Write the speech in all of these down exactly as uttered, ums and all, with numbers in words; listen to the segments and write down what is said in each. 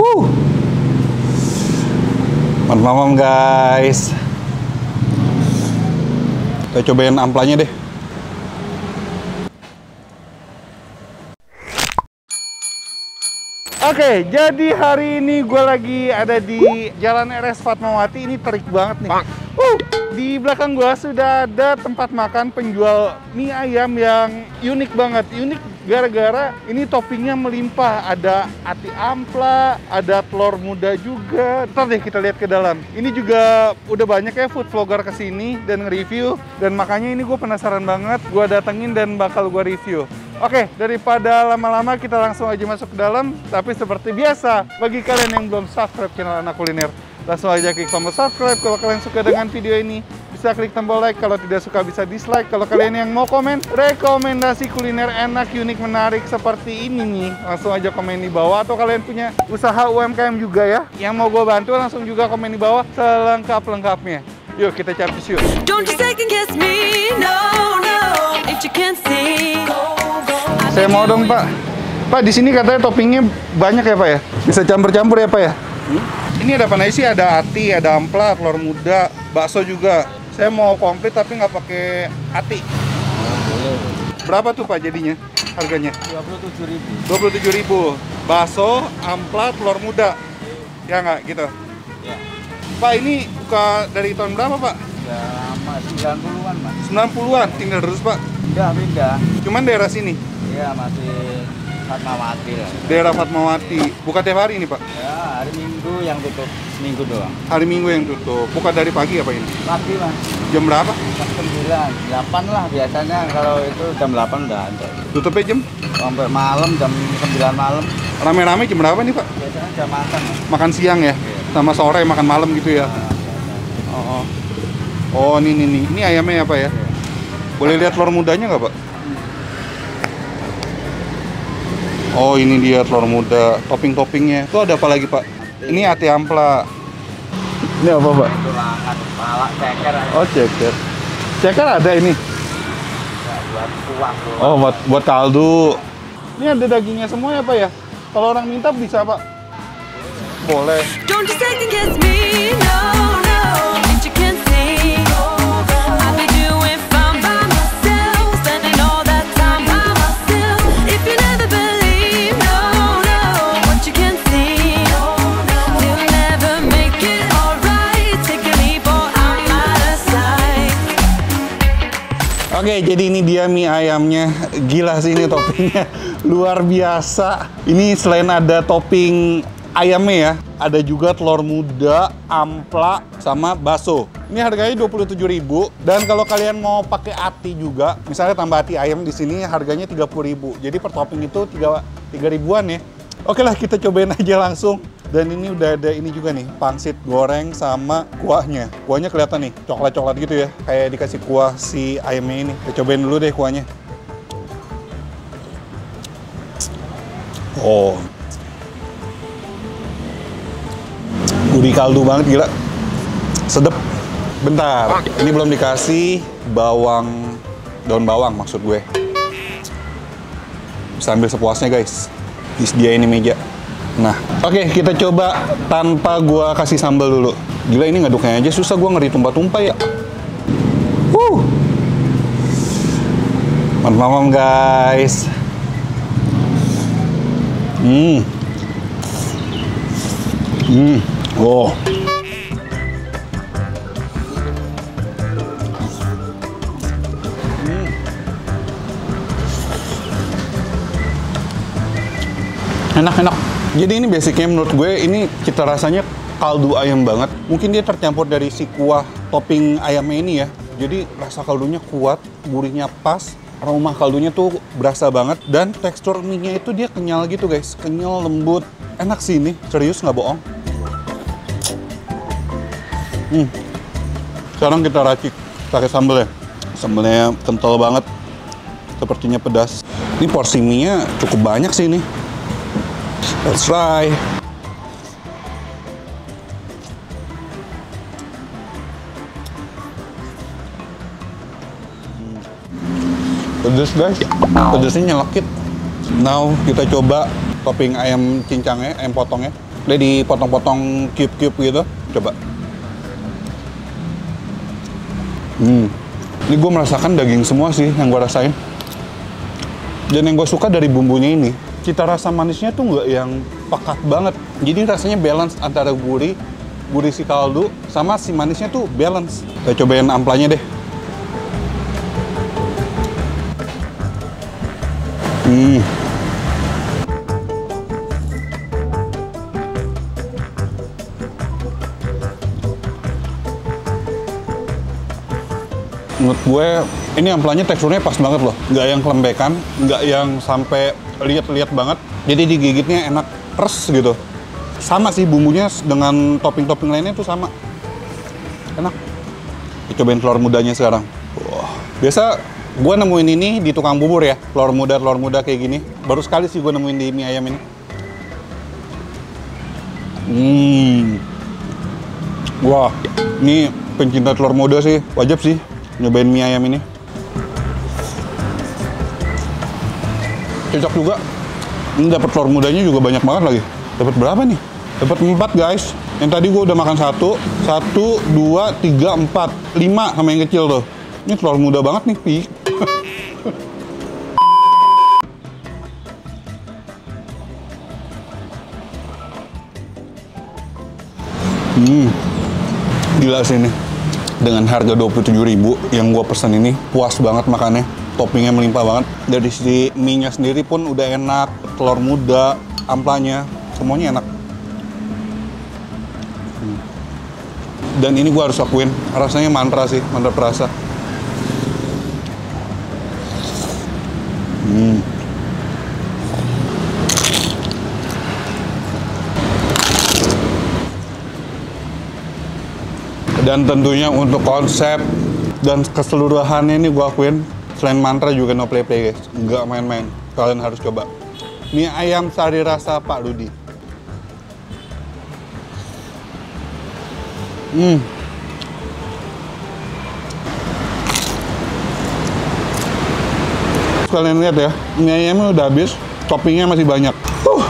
Wuh. Mantap malam guys. Kita cobain amplanya deh. Oke, jadi hari ini gue lagi ada di Jalan R S Fatmawati. Ini terik banget nih. Uh, di belakang gue sudah ada tempat makan penjual mie ayam yang unik banget. Unik gara-gara ini toppingnya melimpah. Ada ati ampla, ada telur muda juga. Ntar deh kita lihat ke dalam. Ini juga udah banyak ya food vlogger kesini dan nge-review. Dan makanya ini gue penasaran banget. Gue datengin dan bakal gue review. Oke, daripada lama-lama kita langsung aja masuk ke dalam. Tapi seperti biasa, bagi kalian yang belum subscribe channel Anak Kuliner, langsung aja klik tombol subscribe. Kalau kalian suka dengan video ini, bisa klik tombol like. Kalau tidak suka bisa dislike. Kalau kalian yang mau komen rekomendasi kuliner enak, unik, menarik seperti ini nih, langsung aja komen di bawah. Atau kalian punya usaha U M K M juga ya, yang mau gue bantu, langsung juga komen di bawah selengkap-lengkapnya. Yuk kita capcus yuk. Don't you second guess me, no, no, if you can't see. Saya mau dong Pak. Pak, di sini katanya toppingnya banyak ya Pak ya? Bisa campur-campur ya Pak ya? Hmm? Ini ada apa aja sih? Ada ati, ada ampla, telur muda, bakso juga. Saya mau komplit tapi nggak pakai ati. Berapa tuh Pak jadinya harganya? dua puluh tujuh ribu. dua puluh tujuh ribu. Bakso, ampla, telur muda. Ya nggak gitu? Ya. Pak, ini buka dari tahun berapa Pak? Ya lama, sembilan puluhan Mas. sembilan puluhan, tinggal terus Pak? Enggak, pindah. Cuman daerah sini? Iya, masih Fatmawati lah. Daerah Fatmawati. Buka tiap hari ini Pak? Ya, hari Minggu yang tutup, Minggu doang. Hari Minggu yang tutup. Buka dari pagi apa ini? Pagi Mas. Jam berapa? Jam sembilan, delapan lah biasanya. Kalau itu jam delapan udah ada. Tutupnya jam? Sampai malam, jam sembilan malam. Rame-rame jam berapa nih Pak? Biasanya jam makan Mas. Makan siang ya? Iya. Sama sore makan malam gitu ya? Nah, oh, oh. Oh, ini nih nih. Ini ayamnya apa ya? iya. Boleh lihat telur mudanya nggak Pak? Oh, ini dia telur muda. Topping-toppingnya. Itu ada apa lagi Pak? Ini ati ampla. Ini apa Pak? Tulangan, kepala, ceker. Oh, ceker. Ceker ada ini? Ya, buat kuah. Oh, buat, buat kaldu. Ini ada dagingnya semua ya Pak ya? Kalau orang minta bisa Pak? Boleh. Don't you second guess me, no, no, if you can't see. I'll be doing fine by myself, spending all that time by myself. If you never believe, no, no, what you can't see, you'll never make it alright. Take a leap or I'm out of sight. Oke, jadi ini dia mie ayamnya. Gila sih ini toppingnya. Luar biasa. Ini selain ada topping ayamnya ya, ada juga telur muda, ampla, sama bakso. Ini harganya dua puluh tujuh ribu. Dan kalau kalian mau pakai ati juga, misalnya tambah ati ayam di sini harganya tiga puluh ribu. Jadi per topping itu tiga ribuan ya. Oke lah, kita cobain aja langsung. Dan ini udah ada ini juga nih, pangsit goreng sama kuahnya. Kuahnya kelihatan nih, coklat-coklat gitu ya. Kayak dikasih kuah si ayamnya ini. Kita cobain dulu deh kuahnya. Oh, gurih kaldu banget, gila. Sedep. Bentar, ini belum dikasih bawang, daun bawang maksud gue. Bisa ambil sepuasnya guys. Disediain ini meja. Nah, oke okay, kita coba tanpa gua kasih sambal dulu. Gila, ini ngaduknya aja susah, gua ngeri tumpah-tumpah ya. Wuh. Mantap malam guys. Hmm. Hmm. Oh. Hmm. Enak-enak. Jadi ini basicnya menurut gue ini cita rasanya kaldu ayam banget. Mungkin dia tercampur dari si kuah topping ayamnya ini ya. Jadi rasa kaldunya kuat, gurihnya pas, aroma kaldunya tuh berasa banget. Dan tekstur mie-nya itu dia kenyal gitu guys. Kenyal, lembut. Enak sih ini, serius nggak bohong. Hmm. Sekarang kita racik pakai sambal ya. Sambalnya kental banget. Sepertinya pedas. Ini porsi mie-nya cukup banyak sih ini. Let's try. Pedas guys, pedasnya nyelekit. Now kita coba topping ayam cincangnya, ayam potongnya. Udah dipotong-potong cube-cube gitu. Coba. Hmm. Ini gue merasakan daging semua sih yang gue rasain. Dan yang gue suka dari bumbunya ini, cita rasa manisnya tuh nggak yang pekat banget. Jadi rasanya balance antara gurih, gurih si kaldu, sama si manisnya tuh balance. Kita cobain amplanya deh. Hmm. Menurut gue ini amplanya teksturnya pas banget loh, nggak yang kelembekan, nggak yang sampai liat-liat banget, jadi digigitnya enak, res gitu. Sama sih bumbunya dengan topping-topping lainnya tuh sama, enak. Cobain telur mudanya sekarang. Wah, biasa gue nemuin ini di tukang bubur ya, telur muda telur muda kayak gini. Baru sekali sih gue nemuin di mie ayam ini. Hmm, wah, ini pencinta telur muda sih wajib sih nyobain mie ayam ini. Cocok juga. Ini dapat telur mudanya juga banyak banget lagi. Dapat berapa nih? Dapat empat guys. Yang tadi gue udah makan satu, satu, dua, tiga, empat, lima sama yang kecil tuh. Ini telur muda banget nih, Pi. hmm, gila sih ini. Dengan harga dua puluh tujuh ribu yang gue pesen ini, puas banget makannya. Toppingnya melimpah banget. Dari sisi mie-nya sendiri pun udah enak. Telur muda, amplanya, semuanya enak. Hmm. Dan ini gue harus akuin, rasanya mantra sih, mantap rasa. Hmm. Dan tentunya untuk konsep dan keseluruhannya ini gue akuin, selain mantra juga no play play guys, nggak main-main. Kalian harus coba mie ayam sari rasa Pak Rudi. Hmm. Kalian lihat ya, mie ayamnya udah habis, toppingnya masih banyak. Uh.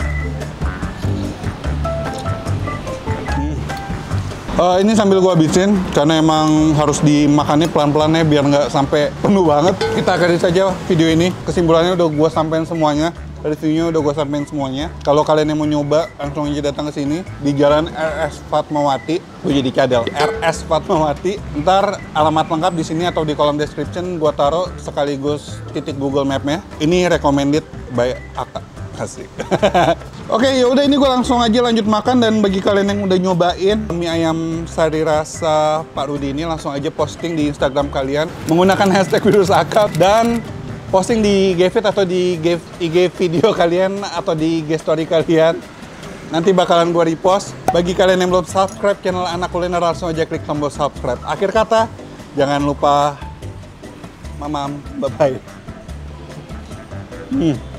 Uh, ini sambil gua habisin karena emang harus dimakannya pelan-pelan ya biar nggak sampai penuh banget. Kita akhiri saja video ini. Kesimpulannya udah gua sampein semuanya. Reviewnya udah gua sampein semuanya. Kalau kalian yang mau nyoba, langsung aja datang ke sini di Jalan R S Fatmawati. Gue jadi cadel. R S Fatmawati. Ntar alamat lengkap di sini atau di kolom description gua taruh sekaligus titik Google Map-nya. Ini recommended by Aka. Asik. Oke, ya udah ini gue langsung aja lanjut makan. Dan bagi kalian yang udah nyobain mie ayam sari rasa Pak Rudi ini, langsung aja posting di Instagram kalian menggunakan hashtag Virus Akap dan posting di I G feed atau di I G video kalian atau di I G story kalian. Nanti bakalan gue repost. Bagi kalian yang belum subscribe channel Anak Kuliner, langsung aja klik tombol subscribe. Akhir kata, jangan lupa mamam, bye bye. Hmm.